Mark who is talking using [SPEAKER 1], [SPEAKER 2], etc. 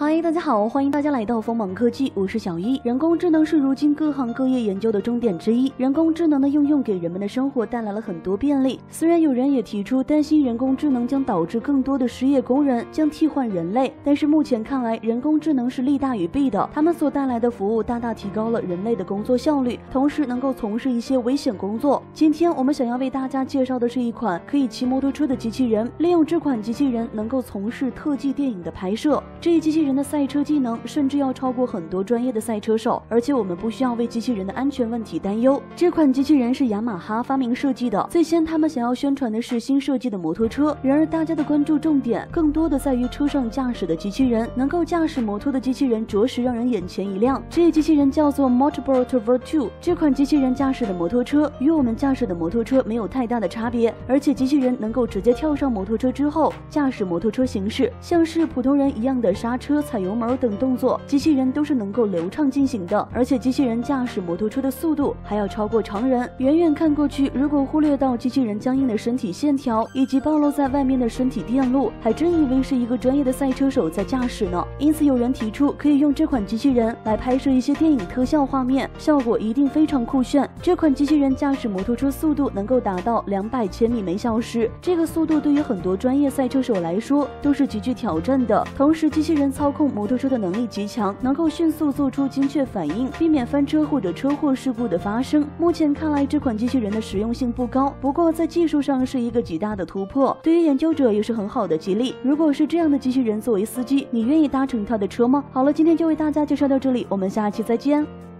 [SPEAKER 1] 嗨，大家好，欢迎大家来到锋芒科技，我是小一。人工智能是如今各行各业研究的重点之一，人工智能的应用给人们的生活带来了很多便利。虽然有人也提出担心人工智能将导致更多的失业工人将替换人类，但是目前看来，人工智能是利大于弊的。他们所带来的服务大大提高了人类的工作效率，同时能够从事一些危险工作。今天我们想要为大家介绍的是一款可以骑摩托车的机器人，利用这款机器人能够从事特技电影的拍摄。这一机器人的赛车技能甚至要超过很多专业的赛车手，而且我们不需要为机器人的安全问题担忧。这款机器人是雅马哈发明设计的，最先他们想要宣传的是新设计的摩托车，然而大家的关注重点更多的在于车上驾驶的机器人。能够驾驶摩托的机器人着实让人眼前一亮。这一机器人叫做 Motorboat V2， 这款机器人驾驶的摩托车与我们驾驶的摩托车没有太大的差别，而且机器人能够直接跳上摩托车之后驾驶摩托车行驶，像是普通人一样的刹车、踩油门等动作，机器人都是能够流畅进行的。而且机器人驾驶摩托车的速度还要超过常人。远远看过去，如果忽略到机器人僵硬的身体线条以及暴露在外面的身体电路，还真以为是一个专业的赛车手在驾驶呢。因此有人提出可以用这款机器人来拍摄一些电影特效画面，效果一定非常酷炫。这款机器人驾驶摩托车速度能够达到200千米每小时，这个速度对于很多专业赛车手来说都是极具挑战的。同时机器人操控摩托车的能力极强，能够迅速做出精确反应，避免翻车或者车祸事故的发生。目前看来这款机器人的实用性不高，不过在技术上是一个极大的突破，对于研究者也是很好的激励。如果是这样的机器人作为司机，你愿意搭乘它的车吗？好了，今天就为大家介绍到这里，我们下期再见。